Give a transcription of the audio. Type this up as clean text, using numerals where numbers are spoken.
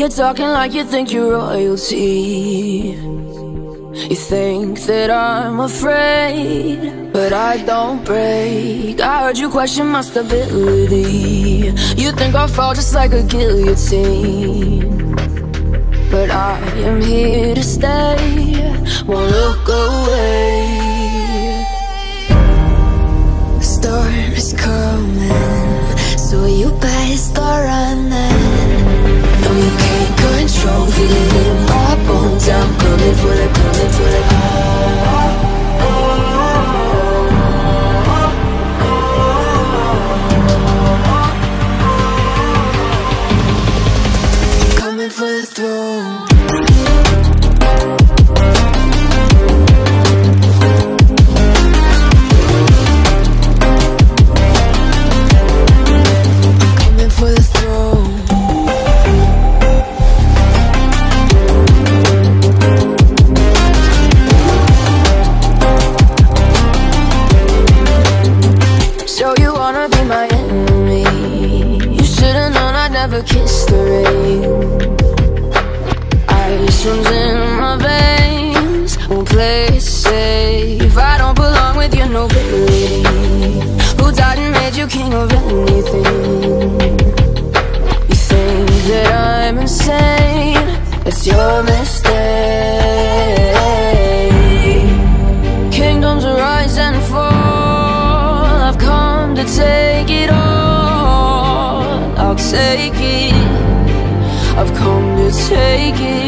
You're talking like you think you're royalty. You think that I'm afraid, but I don't break. I heard you question my stability. You think I'll fall just like a guillotine, but I am here to stay, won't look away. The storm is coming, so you better start running. No, you can't control, feel it in my bones. I'm coming for the, coming for the. Coming for the throne. Kiss the rain. Ice runs in my veins, won't play it safe. I don't belong with your nobility. Who died and made you king of anything? You think that I'm insane? It's your mistake. Kingdoms rise and fall, I've come to take it all. I'll take it, I've come to take it.